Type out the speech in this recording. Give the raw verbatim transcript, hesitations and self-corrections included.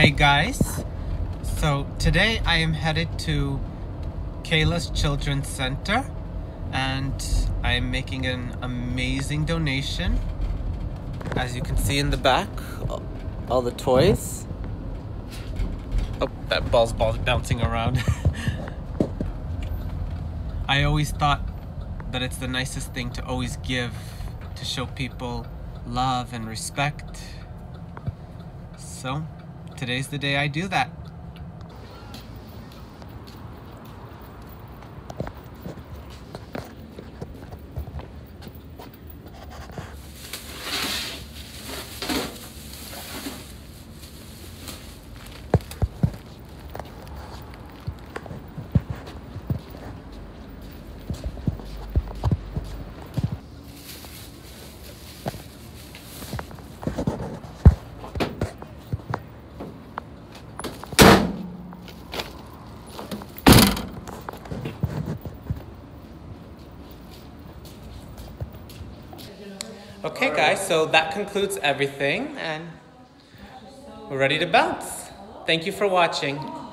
Hey guys, so today I am headed to Kayla's Children's Center and I am making an amazing donation. As you can see in the back, all the toys. Oh, that ball's ball bouncing around. I always thought that it's the nicest thing to always give, to show people love and respect. So, today's the day I do that. Okay guys, so that concludes everything and we're ready to bounce. Thank you for watching.